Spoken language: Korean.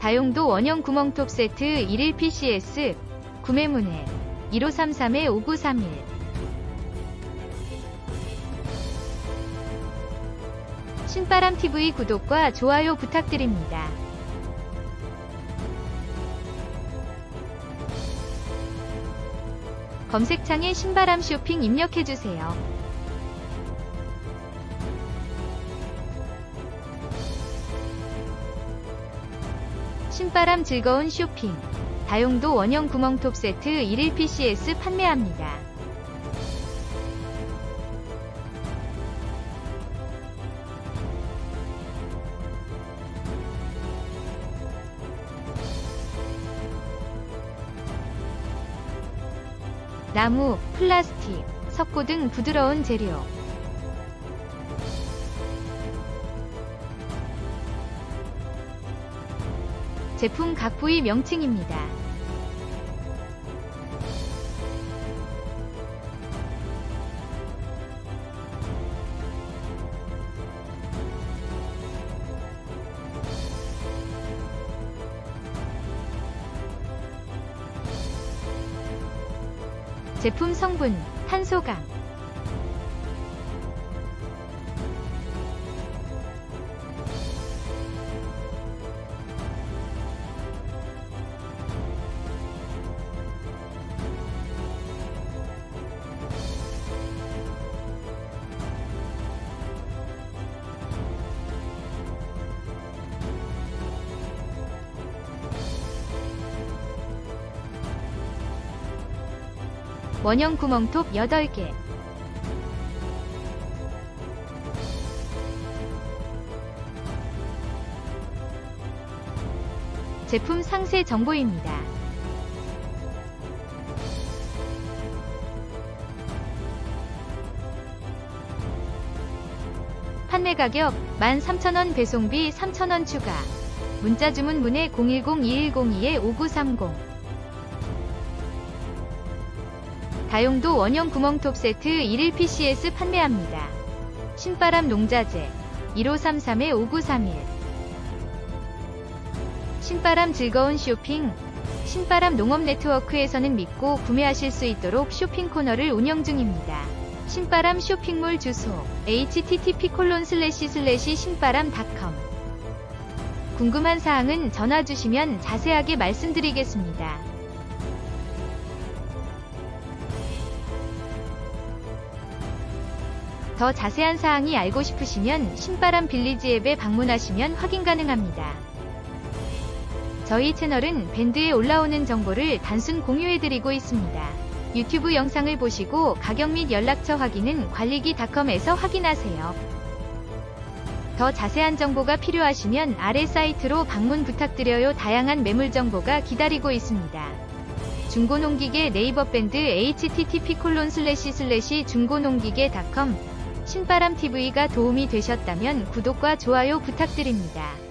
다용도 원형 구멍톱 세트 1일 PCS 구매 문의 1533-5931. 신바람TV 구독과 좋아요 부탁드립니다. 검색창에 신바람 쇼핑 입력해주세요. 신바람 즐거운 쇼핑. 다용도 원형 구멍톱 세트 1일 PCS 판매합니다. 나무, 플라스틱, 석고 등 부드러운 재료. 제품 각 부위 명칭입니다. 제품 성분, 탄소강. 원형 구멍톱 8개. 제품 상세 정보입니다. 판매 가격 13,000원, 배송비 3,000원 추가. 문자 주문 문의 010-2102-5930. 다용도 원형 구멍톱 세트 1일 PCS 판매합니다. 신바람 농자재 1533-5931. 신바람 즐거운 쇼핑. 신바람 농업 네트워크에서는 믿고 구매하실 수 있도록 쇼핑 코너를 운영 중입니다. 신바람 쇼핑몰 주소 http://신바람.com. 궁금한 사항은 전화 주시면 자세하게 말씀드리겠습니다. 더 자세한 사항이 알고 싶으시면 신바람 빌리지 앱에 방문하시면 확인 가능합니다. 저희 채널은 밴드에 올라오는 정보를 단순 공유해드리고 있습니다. 유튜브 영상을 보시고 가격 및 연락처 확인은 관리기.com에서 확인하세요. 더 자세한 정보가 필요하시면 아래 사이트로 방문 부탁드려요. 다양한 매물 정보가 기다리고 있습니다. 중고농기계 네이버 밴드 http://중고농기계.com. 신바람TV가 도움이 되셨다면 구독과 좋아요 부탁드립니다.